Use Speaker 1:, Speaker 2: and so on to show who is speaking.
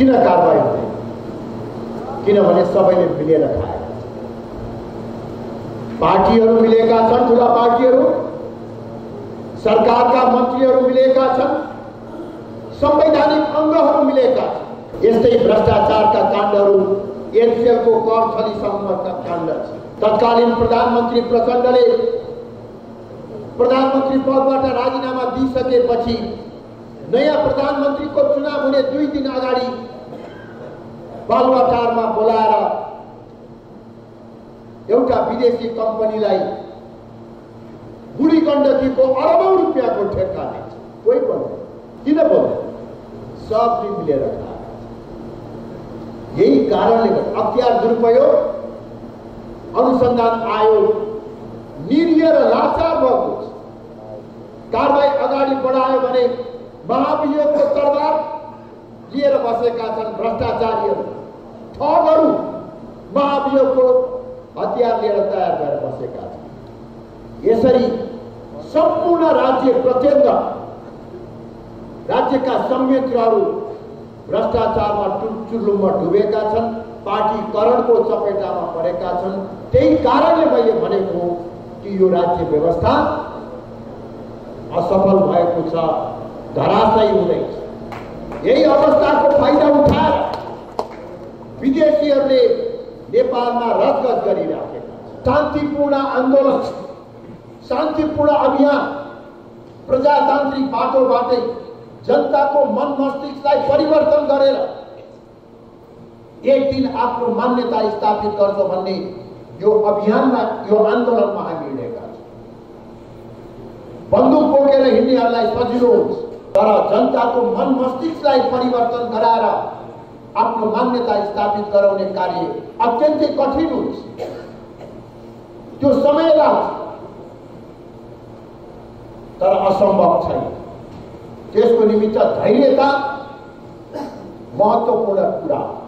Speaker 1: किन कारबाही हुँदैन? किनभने सबैले मिलेर खाए। पार्टीहरू मिलेका छन्, ठुला पार्टीहरू, सरकारका मन्त्रीहरू मिलेका छन्, संवैधानिक अङ्गहरू मिलेका छन्। यस्तै भ्रष्टाचारका काण्डहरू एनसीएलको कर छलीसम्मका काण्ड छ। तत्कालीन प्रधानमन्त्री प्रचण्डले प्रधानमन्त्री पदबाट राजीनामा दिइसकेपछि नयाँ प्रधानमन्त्रीको चुनाव हुने 2 दिन अगाडि बालुवाटारमा बोलाएर एउटा विदेशी कम्पनीलाई बुढी गण्डकीको अरबौं रुपियाँको ठेक्का दिन्छ। कोही बोल्दैन। किन बोल्दैन? सबले मिलेर खाए। यही कारणले अख्तियार दुरुपयोग अनुसन्धान आयोग निरीह र लाचार भएको छ। कारबाही अगाडि बढायो भने महाभियोगको तरबार लिएर बसेका छन् भ्रष्टाचारीहरू, ठगहरू महाभियोगको हतियार लिएर तयार भएर बसेका छन्। यसरी सम्पूर्ण राज्य प्रत्यङ्ग राज्यका संयन्त्रहरू भ्रष्टाचारमा चुल्लुममा डुबेका छन्, पार्टीकरणको चपेटामा परेका छन्। त्यही कारणले मैले भनेको कि यो राज्य व्यवस्था असफल भएको छ, धराशायी हुँदैछ। यही अवस्थाको फाइदा उठाएर विदेशीहरूले नेपालमा रजगज गरिराखेका छन्। शान्तिपूर्ण आन्दोलन, शान्तिपूर्ण अभियान, प्रजातान्त्रिक बाटोबाटै जनताको मन मस्तिष्कलाई परिवर्तन गरेर एक दिन आफ्नो मान्यता स्थापित गर्छ भन्ने यो अभियानमा, यो आन्दोलनमा हामी हिँडेका छौँ। बन्दुक बोकेर हिँड्नेहरूलाई सजिलो हुन्छ, तर जनताको मन मस्तिष्कलाई परिवर्तन गराएर आफ्नो मान्यता स्थापित गराउने कार्य अत्यन्तै कठिन हुन्छ। त्यो समय लाग्छ, तर असम्भव छैन। त्यसको निमित्त धैर्यता महत्त्वपूर्ण कुरा हो।